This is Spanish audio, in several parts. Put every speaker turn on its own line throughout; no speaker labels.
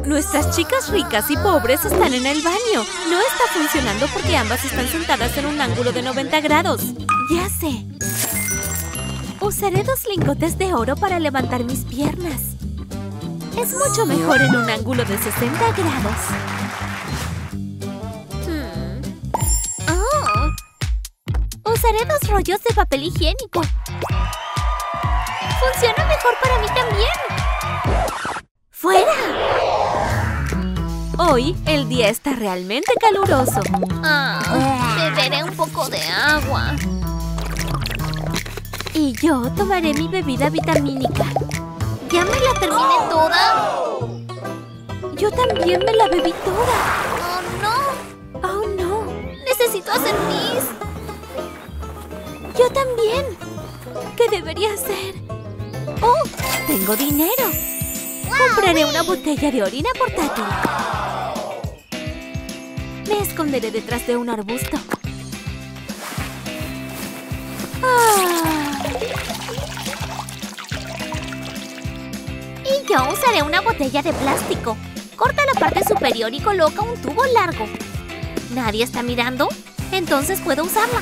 Nuestras chicas ricas y pobres están en el baño. No está funcionando porque ambas están sentadas en un ángulo de 90 grados. Ya sé. Usaré 2 lingotes de oro para levantar mis piernas. Es mucho mejor en un ángulo de 60 grados. Oh. Usaré 2 rollos de papel higiénico. Funciona mejor para mí también. ¡Fuera! Hoy el día está realmente caluroso. Beberé un poco de agua. Y yo tomaré mi bebida vitamínica. ¿Ya me la terminé toda? Yo también me la bebí toda. ¡Oh, no! ¡Oh, no! Necesito hacer pis. Yo también. ¿Qué debería hacer? ¡Oh! ¡Tengo dinero! Compraré una botella de orina portátil. Me esconderé detrás de un arbusto. Y yo usaré una botella de plástico. Corta la parte superior y coloca un tubo largo. ¿Nadie está mirando? Entonces puedo usarla.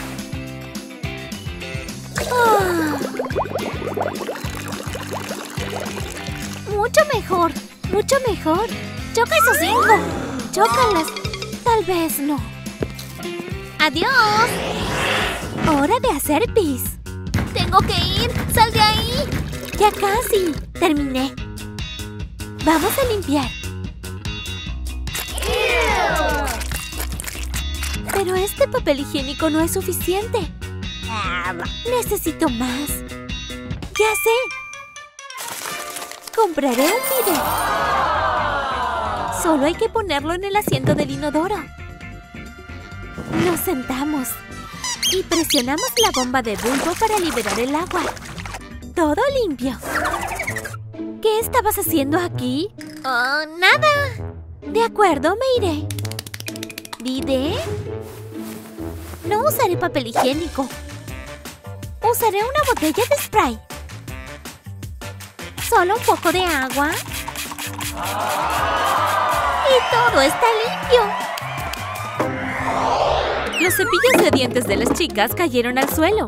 Mucho mejor, mucho mejor. ¡Choca esos 5! ¡Chócalas! Tal vez no. ¡Adiós! ¡Hora de hacer pis! ¡Tengo que ir! ¡Sal de ahí! ¡Ya casi! ¡Terminé! ¡Vamos a limpiar! Pero este papel higiénico no es suficiente. Necesito más. ¡Ya sé! Compraré un bidet. Solo hay que ponerlo en el asiento del inodoro. Nos sentamos y presionamos la bomba de bulbo para liberar el agua. Todo limpio. ¿Qué estabas haciendo aquí? Nada. De acuerdo, me iré. ¿Bidet? No usaré papel higiénico. Usaré una botella de spray. Solo un poco de agua. Y todo está limpio. Los cepillos de dientes de las chicas cayeron al suelo.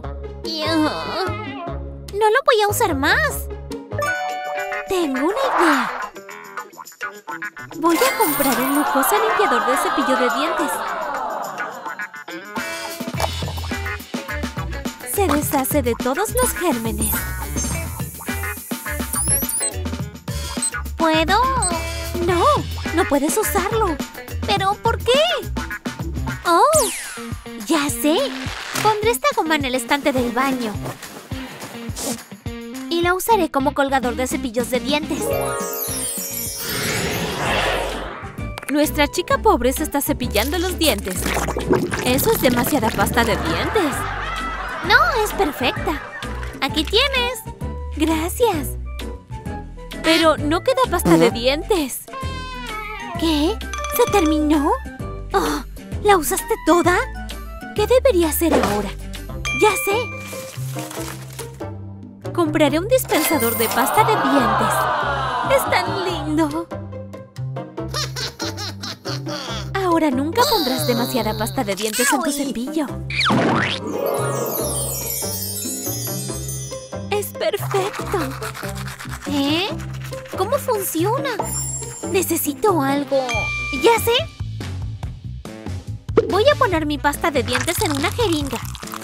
No lo voy a usar más. Tengo una idea. Voy a comprar un lujoso limpiador de cepillo de dientes. Se deshace de todos los gérmenes. ¿Puedo? No, no puedes usarlo. ¿Pero por qué? ¡Oh! Ya sé. Pondré esta goma en el estante del baño. Y la usaré como colgador de cepillos de dientes. Nuestra chica pobre se está cepillando los dientes. Eso es demasiada pasta de dientes. No, es perfecta. Aquí tienes. Gracias. Pero no queda pasta de dientes. ¿Qué? ¿Se terminó? Oh, ¿la usaste toda? ¿Qué debería hacer ahora? Ya sé. Compraré un dispensador de pasta de dientes. ¡Es tan lindo! Ahora nunca pondrás demasiada pasta de dientes en tu cepillo. ¡Es perfecto! ¿Eh? ¿Cómo funciona? Necesito algo. ¡Ya sé! Voy a poner mi pasta de dientes en una jeringa.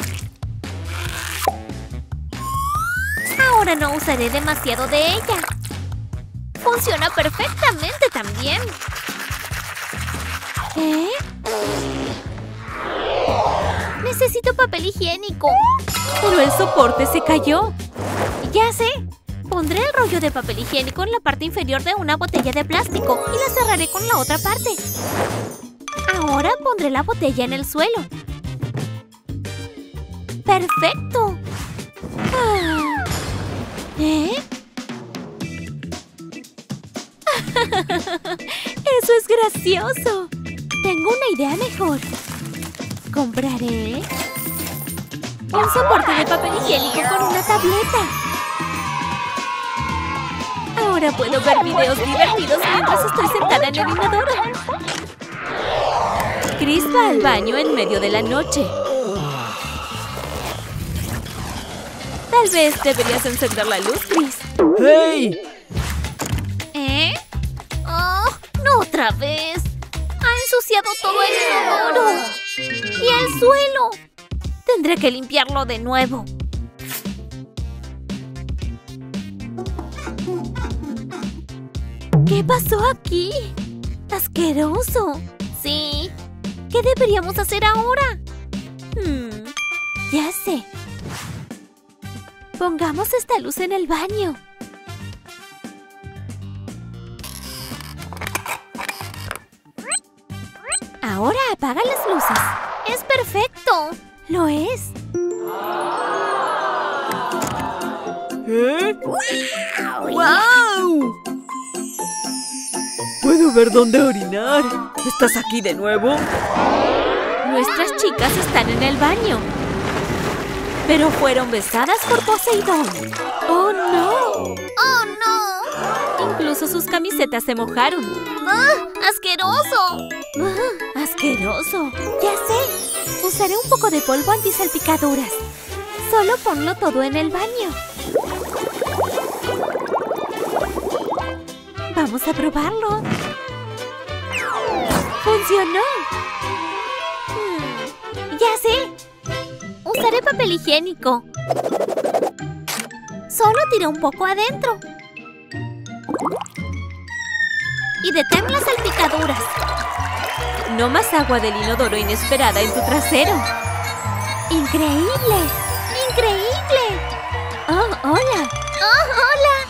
Ahora no usaré demasiado de ella. Funciona perfectamente también. ¿Eh? Necesito papel higiénico. Pero el soporte se cayó. Ya sé. Pondré el rollo de papel higiénico en la parte inferior de una botella de plástico y la cerraré con la otra parte. Ahora pondré la botella en el suelo. ¡Perfecto! ¿Eh? ¡Eso es gracioso! Tengo una idea mejor. Compraré un soporte de papel higiénico con una tableta. Ahora puedo ver videos divertidos mientras estoy sentada en el inodoro. Chris va al baño en medio de la noche. Tal vez deberías encender la luz, Chris.
¡Hey!
¿Eh? ¡Oh, no otra vez! ¡Ha ensuciado todo el inodoro! ¡Y el suelo! Tendré que limpiarlo de nuevo. ¿Qué pasó aquí? ¡Asqueroso! Sí. ¿Qué deberíamos hacer ahora? Ya sé. Pongamos esta luz en el baño. Ahora apaga las luces. ¡Es perfecto! ¡Lo es!
¿Eh? ¡Wow! ¿Puedo ver dónde orinar? ¿Estás aquí de nuevo?
Nuestras chicas están en el baño. Pero fueron besadas por Poseidón. ¡Oh, no! ¡Oh, no! Incluso sus camisetas se mojaron. ¡Ah! ¡Asqueroso! ¡Ah! ¡Asqueroso! Ya sé. Usaré un poco de polvo antisalpicaduras. Solo ponlo todo en el baño. Vamos a probarlo. ¡Funcionó! ¡Ya sé! Usaré papel higiénico. Solo tiré un poco adentro. Y detén las salpicaduras. No más agua del inodoro inesperada en tu trasero. ¡Increíble! ¡Increíble! ¡Oh, hola! ¡Oh, hola!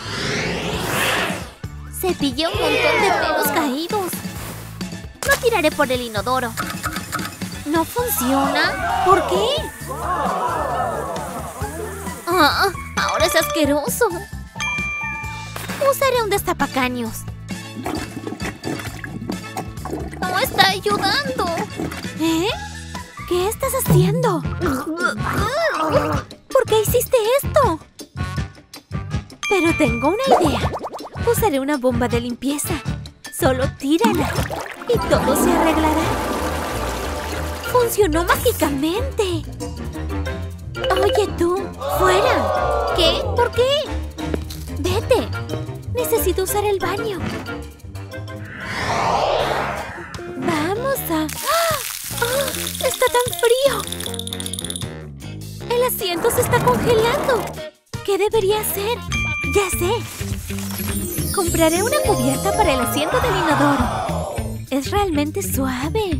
Cepillé un montón de pelos caídos. No tiraré por el inodoro. ¿No funciona? ¿Por qué? Ahora es asqueroso. Usaré un destapacaños. No está ayudando. ¿Eh? ¿Qué estás haciendo? ¿Por qué hiciste esto? Pero tengo una idea. Usaré una bomba de limpieza. Solo tírala y todo se arreglará. ¡Funcionó mágicamente! Oye tú, ¡fuera! ¿Qué? ¿Por qué? ¡Vete! Necesito usar el baño. ¡Vamos a... ¡Oh! ¡Está tan frío! El asiento se está congelando. ¿Qué debería hacer? Ya sé. Compraré una cubierta para el asiento del inodoro. Es realmente suave.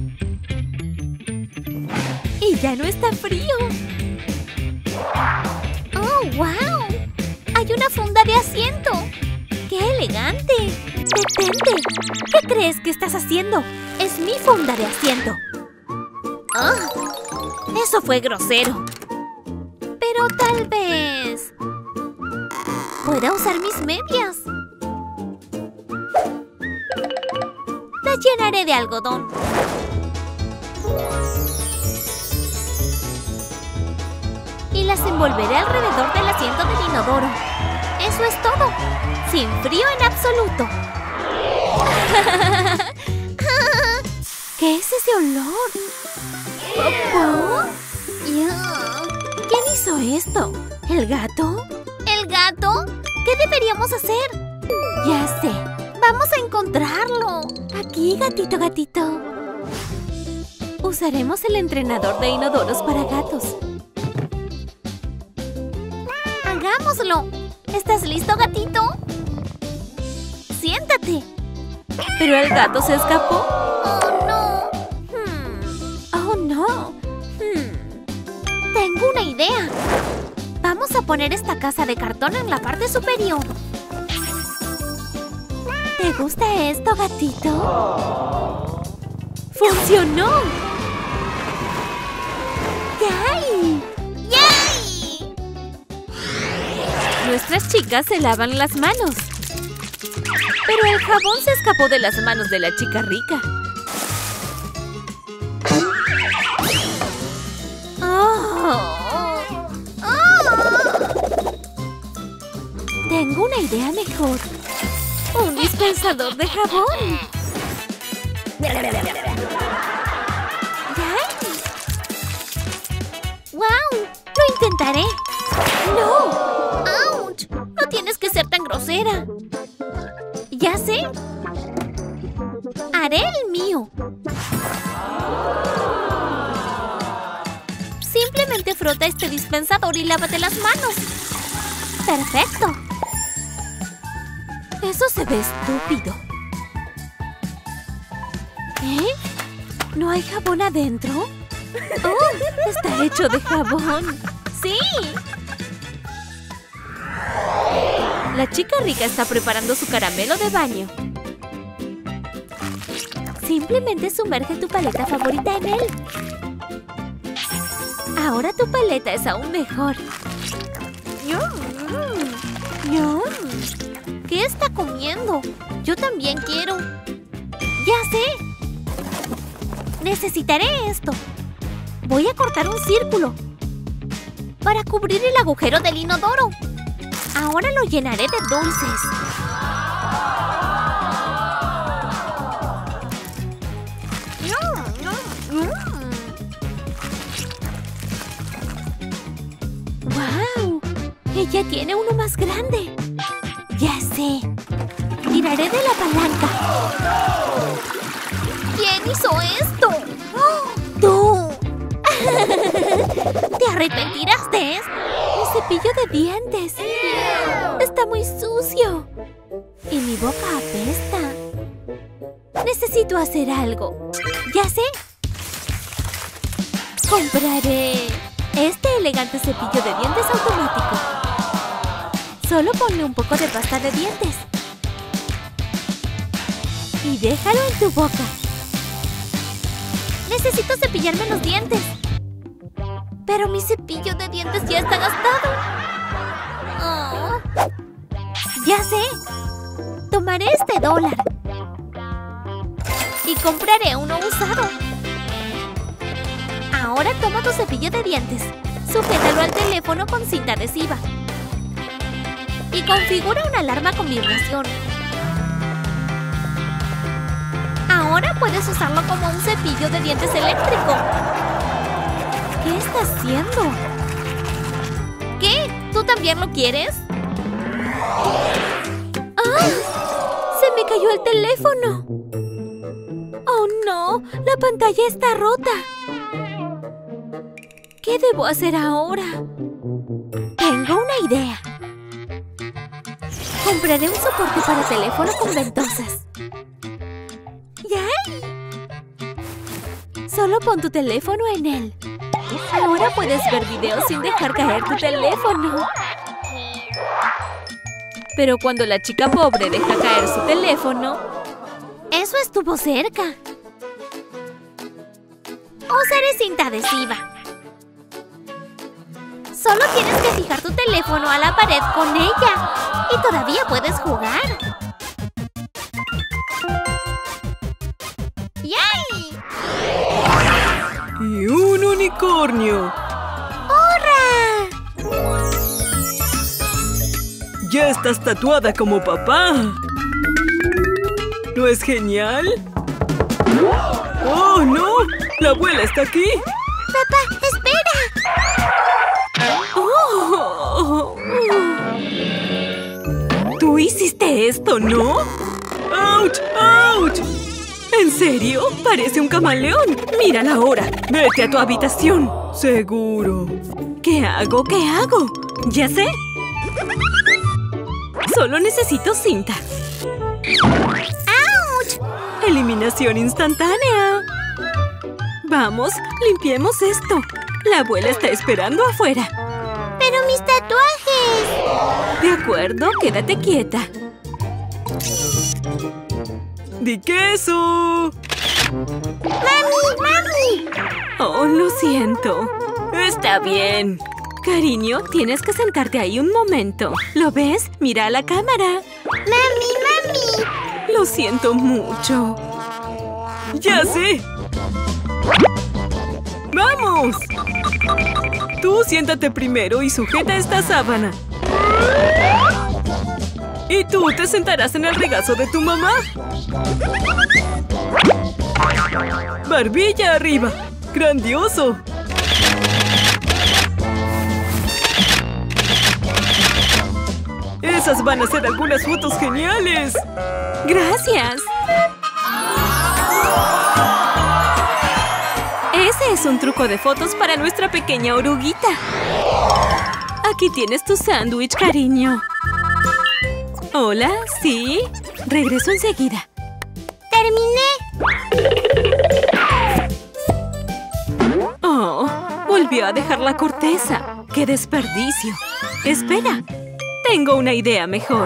Y ya no está frío. ¡Oh, wow! ¡Hay una funda de asiento! ¡Qué elegante! ¡Detente! ¿Qué crees que estás haciendo? Es mi funda de asiento. ¡Oh! Eso fue grosero. Pero tal vez... pueda usar mis medias. Las llenaré de algodón. Y las envolveré alrededor del asiento del inodoro. Eso es todo. Sin frío en absoluto. ¿Qué es ese olor? ¿Popó? ¿Quién hizo esto? ¿El gato? ¿El gato? ¿Qué deberíamos hacer? Ya sé. Vamos a encontrarlo. Aquí, gatito, gatito. Usaremos el entrenador de inodoros para gatos. ¡Hagámoslo! ¿Estás listo, gatito? ¡Siéntate! ¿Pero el gato se escapó? ¡Oh, no! ¡Oh, no! Tengo una idea. Vamos a poner esta casa de cartón en la parte superior. ¿Te gusta esto, gatito? ¡Funcionó! ¡Yay! ¡Yay! Nuestras chicas se lavan las manos. Pero el jabón se escapó de las manos de la chica rica. Tengo una idea mejor. ¡Un dispensador de jabón! ¡Guau! ¡Lo intentaré! ¡No! ¡Auch! No tienes que ser tan grosera. Ya sé. Haré el mío. Simplemente frota este dispensador y lávate las manos. ¡Perfecto! Eso se ve estúpido. ¿Eh? ¿No hay jabón adentro? ¡Oh! Está hecho de jabón. ¡Sí! La chica rica está preparando su caramelo de baño. Simplemente sumerge tu paleta favorita en él. Ahora tu paleta es aún mejor. ¡Yum! ¿Qué está comiendo? Yo también quiero. ¡Ya sé! Necesitaré esto. Voy a cortar un círculo para cubrir el agujero del inodoro. Ahora lo llenaré de dulces. ¡Wow! Ella tiene uno más grande. Ya sé. Tiraré de la palanca. ¿Quién hizo esto? ¡Oh! ¡Tú! ¿Te arrepentirás de esto? Mi cepillo de dientes. Está muy sucio. Y mi boca apesta. Necesito hacer algo. Ya sé. Compraré este elegante cepillo de dientes automático. Solo ponle un poco de pasta de dientes. Y déjalo en tu boca. Necesito cepillarme los dientes. Pero mi cepillo de dientes ya está gastado. Oh. Ya sé. Tomaré este $1 y compraré uno usado. Ahora toma tu cepillo de dientes. Sujétalo al teléfono con cinta adhesiva. Y configura una alarma con vibración. Ahora puedes usarlo como un cepillo de dientes eléctrico. ¿Qué está haciendo? ¿Qué? ¿Tú también lo quieres? ¡Ah! ¡Se me cayó el teléfono! ¡Oh, no! ¡La pantalla está rota! ¿Qué debo hacer ahora? Tengo una idea. Compraré un soporte para teléfono con ventosas. ¡Yay! Solo pon tu teléfono en él. Ahora puedes ver videos sin dejar caer tu teléfono. Pero cuando la chica pobre deja caer su teléfono, eso estuvo cerca. Usaré cinta adhesiva. Solo tienes que fijar tu teléfono a la pared con ella. Y todavía puedes jugar. ¡Yay!
¡Y un unicornio!
¡Hurra!
¡Ya estás tatuada como papá! ¿No es genial? ¡Oh, no! ¡La abuela está aquí!
¡Papá, espera!
¡Oh! ¿Tú hiciste esto, no? ¡Auch! ¡Auch! ¿En serio? Parece un camaleón. ¡Mírala ahora! ¡Vete a tu habitación! Seguro. ¿Qué hago? ¿Qué hago? ¡Ya sé! Solo necesito cinta.
¡Auch!
¡Eliminación instantánea! Vamos, limpiemos esto. La abuela está esperando afuera.
¡Pero mis tatuajes!
De acuerdo, quédate quieta. ¡Di queso!
¡Mami! ¡Mami!
Oh, lo siento. Está bien. Cariño, tienes que sentarte ahí un momento. ¿Lo ves? Mira a la cámara.
¡Mami! ¡Mami!
Lo siento mucho. ¡Ya sé! ¡Vamos! Tú siéntate primero y sujeta esta sábana. ¿Y tú te sentarás en el regazo de tu mamá? ¡Barbilla arriba! ¡Grandioso! ¡Esas van a ser algunas fotos geniales!
¡Gracias! Ese es un truco de fotos para nuestra pequeña oruguita. Aquí tienes tu sándwich, cariño. Hola, ¿sí? Regreso enseguida. ¡Terminé! Oh, volvió a dejar la corteza. ¡Qué desperdicio! Espera, tengo una idea mejor.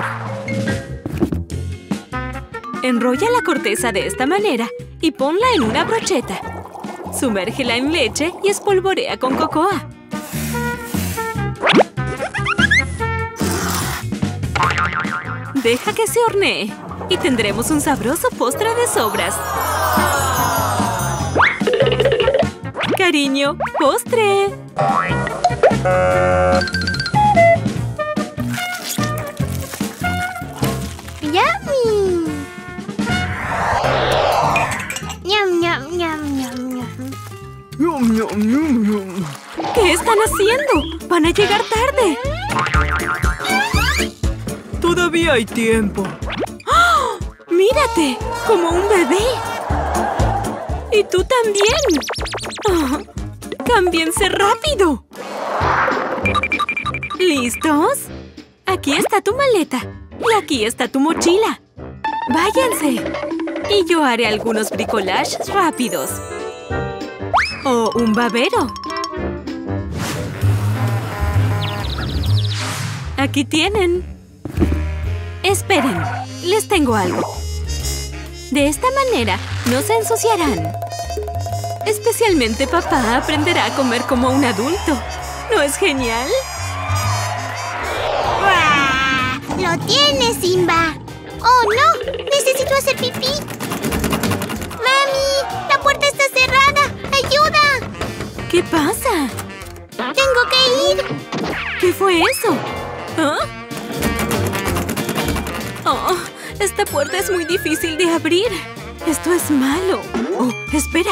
Enrolla la corteza de esta manera y ponla en una brocheta. Sumérgela en leche y espolvorea con cocoa. Deja que se hornee y tendremos un sabroso postre de sobras. Cariño, postre.
¡Yummy! ¡Ñam, ñam, ñam, ñam, ñam!
¡Yum, yum, yum, yum!
¿Qué están haciendo? ¡Van a llegar tarde!
Todavía hay tiempo.
¡Oh! ¡Mírate! ¡Como un bebé! ¡Y tú también! ¡Oh! ¡Cámbiense rápido! ¿Listos? Aquí está tu maleta. Y aquí está tu mochila. ¡Váyanse! Y yo haré algunos bricolages rápidos. O un babero. Aquí tienen. Esperen, les tengo algo. De esta manera no se ensuciarán. Especialmente papá aprenderá a comer como un adulto. ¿No es genial?
¡Lo tienes, Simba! ¡Oh, no! ¡Necesito hacer pipí! ¡Mami! ¡La puerta está cerrada! ¡Ayuda!
¿Qué pasa?
¡Tengo que ir!
¿Qué fue eso? ¿Ah? Oh, esta puerta es muy difícil de abrir. Esto es malo. Oh, espera.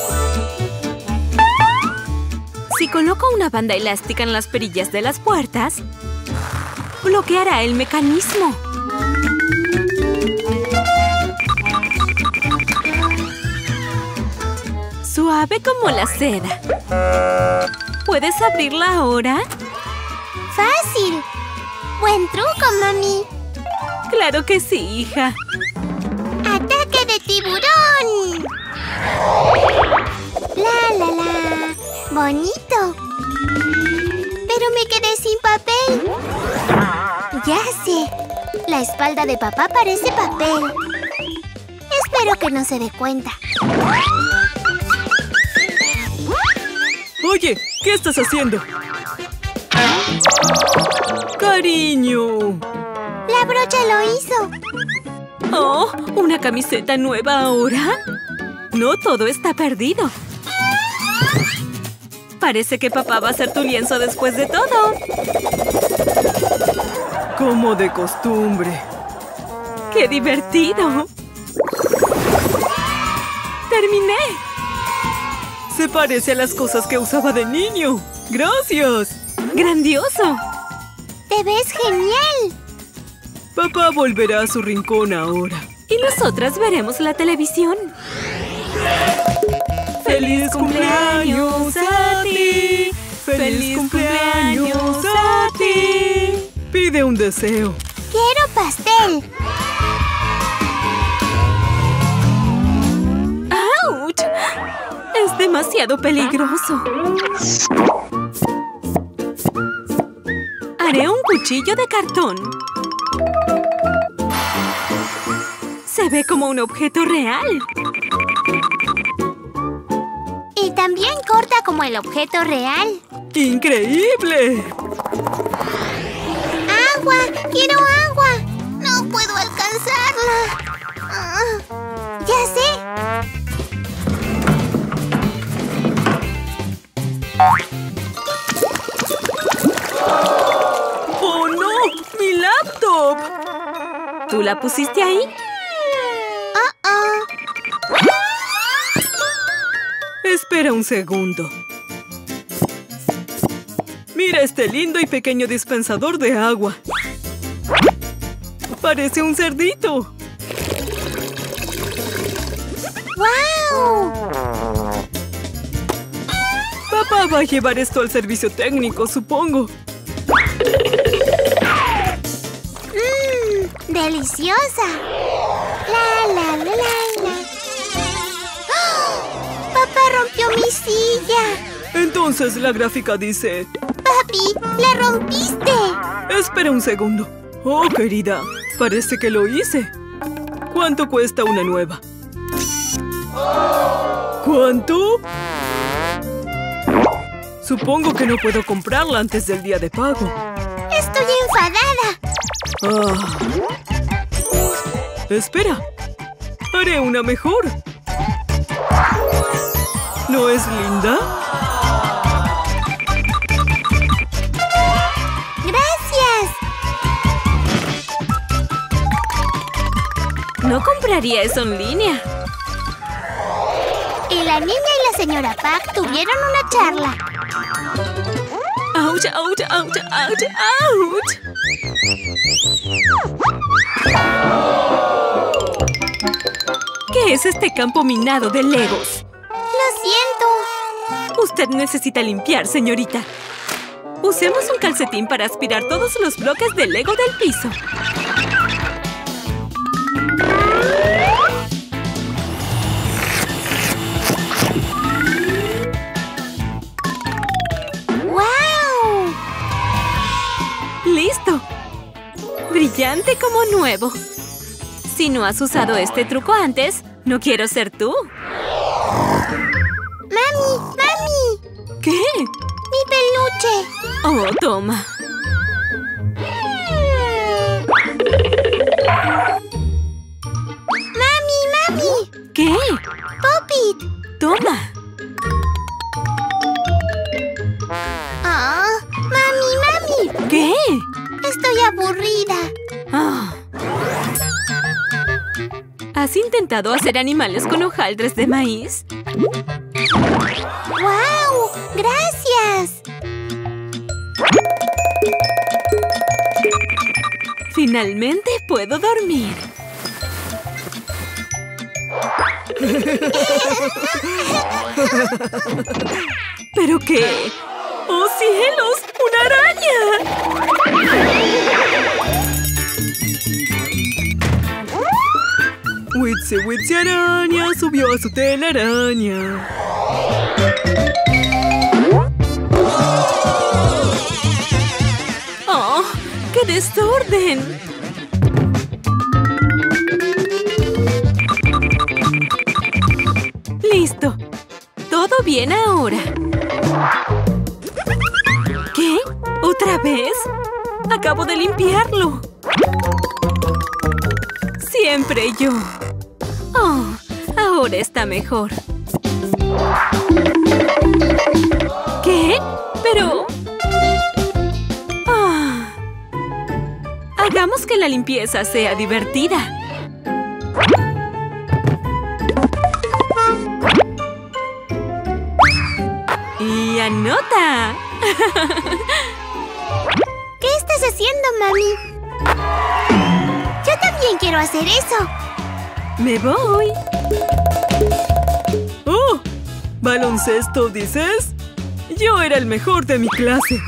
Si coloco una banda elástica en las perillas de las puertas, bloqueará el mecanismo. Suave como la seda. ¿Puedes abrirla ahora?
¡Fácil! ¡Buen truco, mami!
Claro que sí, hija.
¡Ataque de tiburón! ¡La, la, la! ¡Bonito! ¡Pero me quedé sin papel! ¡Ya sé! La espalda de papá parece papel. Espero que no se dé cuenta.
Oye, ¿qué estás haciendo? ¡Cariño!
¡La brocha lo hizo!
Oh, ¿una camiseta nueva ahora? No todo está perdido. Parece que papá va a ser tu lienzo después de todo.
Como de costumbre.
¡Qué divertido! ¡Terminé!
Se parece a las cosas que usaba de niño. ¡Gracias!
¡Grandioso!
¡Te ves genial!
Papá volverá a su rincón ahora.
Y nosotras veremos la televisión.
¡Feliz cumpleaños a ti! ¡Feliz cumpleaños a ti! Pide un deseo.
¡Quiero pastel!
¡Auch! Es demasiado peligroso. Haré un cuchillo de cartón. Se ve como un objeto real.
Y también corta como el objeto real.
¡Increíble!
¡Agua! ¡Quiero agua! ¡No puedo alcanzarla! ¡Ya sé!
¡Oh, no! ¡Mi laptop! ¿Tú la pusiste ahí? Espera un segundo. Mira este lindo y pequeño dispensador de agua. Parece un cerdito.
¡Guau!
Papá va a llevar esto al servicio técnico, supongo.
¡Deliciosa! ¡La, la, la, la, la! ¡Oh! ¡Papá rompió mi silla!
Entonces la gráfica dice...
¡Papi, la rompiste!
Espera un segundo. Oh, querida, parece que lo hice. ¿Cuánto cuesta una nueva? ¿Cuánto? Supongo que no puedo comprarla antes del día de pago.
¡Estoy enfadada!
Espera. Haré una mejor. ¿No es linda?
¡Gracias!
No compraría eso en línea.
Y la niña y la señora Pack tuvieron una charla.
¡Auch, auch, auch, auch, auch! ¿Qué es este campo minado de Legos?
Lo siento.
Usted necesita limpiar, señorita. Usemos un calcetín para aspirar todos los bloques de Lego del piso.
¡Guau!
¡Listo! Brillante como nuevo. Si no has usado este truco antes, no quiero ser tú.
¡Mami! ¡Mami!
¿Qué?
¡Mi peluche!
Oh, toma.
¡Mami! ¡Mami!
¿Qué?
¡Pop-It!
Toma.
¡Oh! ¡Mami! ¡Mami!
¿Qué?
Estoy aburrida.
Ah. ¿Has intentado hacer animales con hojaldres de maíz?
¡Guau! ¡Gracias!
Finalmente puedo dormir.
¿Pero qué? ¡Oh, cielos! ¡Una araña! Witsi Witsi araña subió a su telaraña.
¡Oh! ¡Qué desorden! ¡Listo! ¡Todo bien ahora! ¿Qué? ¿Otra vez? ¡Acabo de limpiarlo! Siempre yo. Oh, ahora está mejor. ¿Qué? Pero... Ah. Hagamos que la limpieza sea divertida. ¡Y anota!
¿Qué estás haciendo, mami? Yo también quiero hacer eso.
¡Me voy! ¡Oh! ¿Baloncesto, dices? Yo era el mejor de mi clase.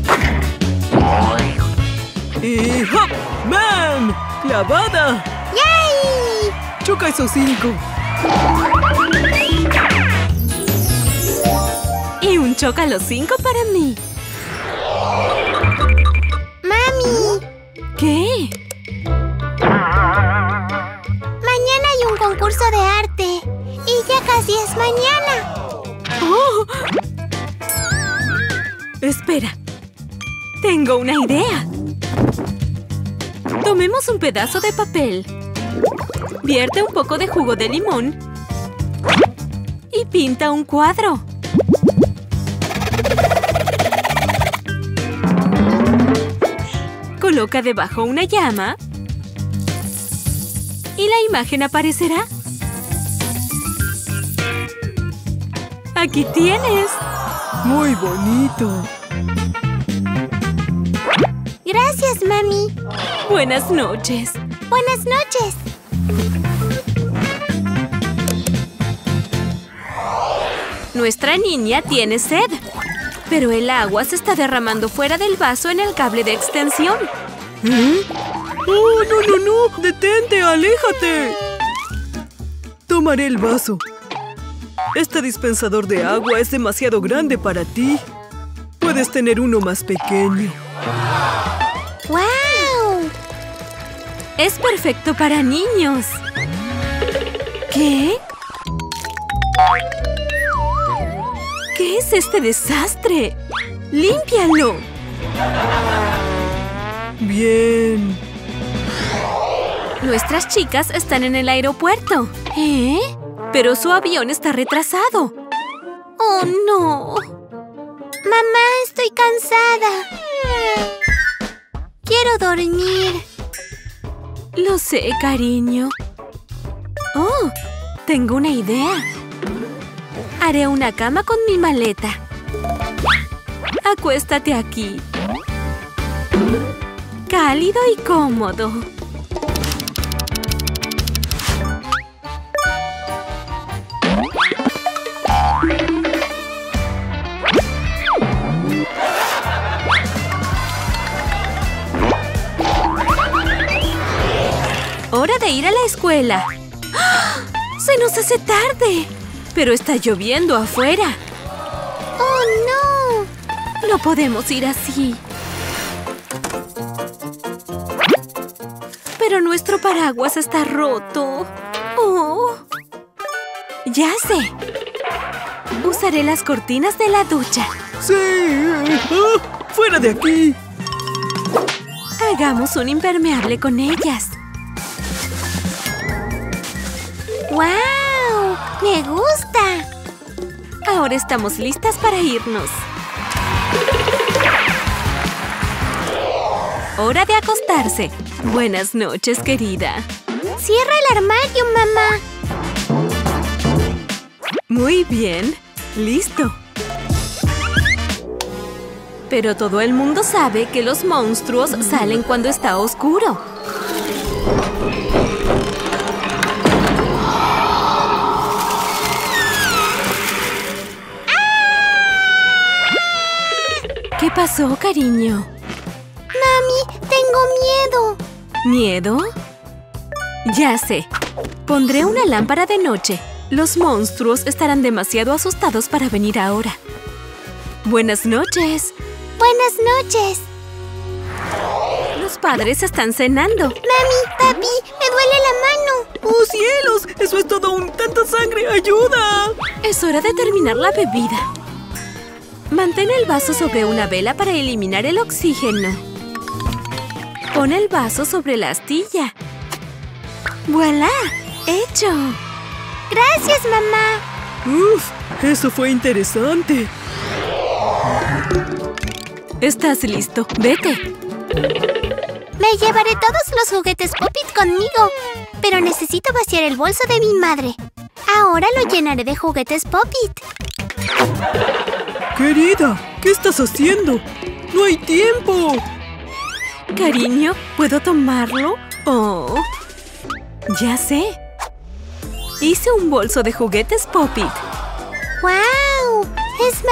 ¡Y hop! ¡Bam! ¡Clavada!
¡Yay!
¡Choca esos 5!
Y un choca los 5 para mí.
¡Mami!
¿Qué?
Mañana hay un concurso de arte. Y ya casi es mañana.
¡Oh! Espera. Tengo una idea. Tomemos un pedazo de papel. Vierte un poco de jugo de limón. Y pinta un cuadro. Coloca debajo una llama.
y la imagen aparecerá. ¡Aquí tienes! ¡Muy bonito!
Gracias, mami.
Buenas noches.
Buenas noches.
Nuestra niña tiene sed, pero el agua se está derramando fuera del vaso en el cable de extensión. ¿Eh? ¡Oh, no, no, no! ¡Detente! ¡Aléjate! Tomaré el vaso. Este dispensador de agua es demasiado grande para ti. Puedes tener uno más pequeño.
¡Guau!
Es perfecto para niños. ¿Qué? ¿Qué es este desastre? ¡Límpialo! Bien. Nuestras chicas están en el aeropuerto. ¿Eh? Pero su avión está retrasado. ¡Oh, no!
Mamá, estoy cansada. Quiero dormir.
Lo sé, cariño. Oh, tengo una idea. Haré una cama con mi maleta. Acuéstate aquí. Cálido y cómodo. ¡Hora de ir a la escuela! ¡Ah! ¡Se nos hace tarde! Pero está lloviendo afuera.
¡Oh, no!
No podemos ir así. Pero nuestro paraguas está roto. ¡Oh! ¡Ya sé! Usaré las cortinas de la ducha. ¡Sí! ¡Oh! ¡Fuera de aquí! Hagamos un impermeable con ellas.
¡Guau! ¡Me gusta!
Ahora estamos listas para irnos. Hora de acostarse. Buenas noches, querida.
¡Cierra el armario, mamá!
Muy bien. Listo. Pero todo el mundo sabe que los monstruos salen cuando está oscuro. ¿Qué pasó, cariño?
Mami, tengo miedo.
¿Miedo? Ya sé. Pondré una lámpara de noche. Los monstruos estarán demasiado asustados para venir ahora. Buenas noches.
Buenas noches.
Los padres están cenando.
Mami, papi, me duele la mano.
¡Oh, cielos! ¡Eso es todo tanta sangre! ¡Ayuda! Es hora de terminar la bebida. Mantén el vaso sobre una vela para eliminar el oxígeno. Pon el vaso sobre la astilla. ¡Voilá! ¡Hecho!
¡Gracias, mamá!
¡Uf! ¡Eso fue interesante! ¿Estás listo? ¡Vete!
Me llevaré todos los juguetes Pop-It conmigo. Pero necesito vaciar el bolso de mi madre. Ahora lo llenaré de juguetes Pop-It.
Querida, ¿qué estás haciendo? ¡No hay tiempo! Cariño, ¿puedo tomarlo? Oh, ya sé. Hice un bolso de juguetes Pop-It.
¡Guau! ¡Es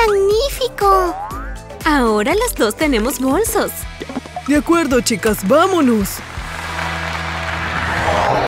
magnífico!
Ahora las dos tenemos bolsos. De acuerdo, chicas, vámonos.